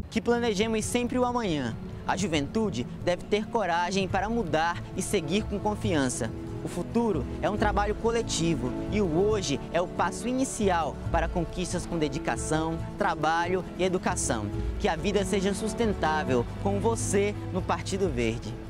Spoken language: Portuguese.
que planejemos sempre o amanhã. A juventude deve ter coragem para mudar e seguir com confiança. O futuro é um trabalho coletivo e o hoje é o passo inicial para conquistas com dedicação, trabalho e educação. Que a vida seja sustentável com você no Partido Verde.